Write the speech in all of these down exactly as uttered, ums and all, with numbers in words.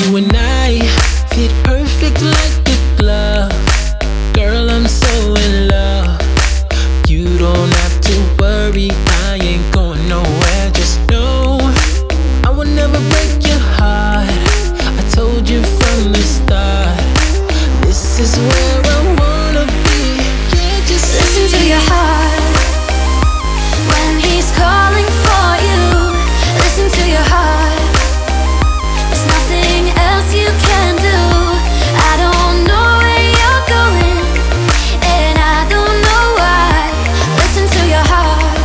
You and I fit perfect like a glove. Girl, I'm so in love. You don't have to worry, I ain't going nowhere. Just know I will never break your heart. I told you from the start, this is where I wanna be. Yeah, just listen to your heart when he's calling for you. Listen to your heart. There's nothing else you can do. I don't know where you're going, and I don't know why. Listen to your heart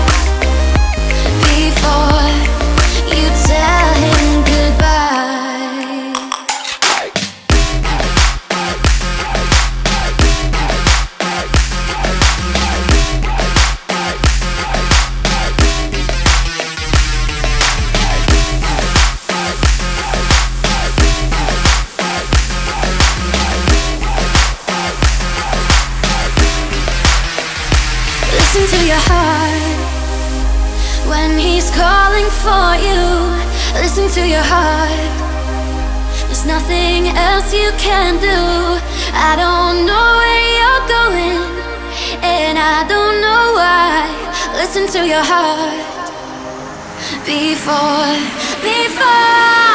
before you tell him goodbye. Listen to your heart when he's calling for you. Listen to your heart. There's nothing else you can do. I don't know where you're going, and I don't know why. Listen to your heart before, before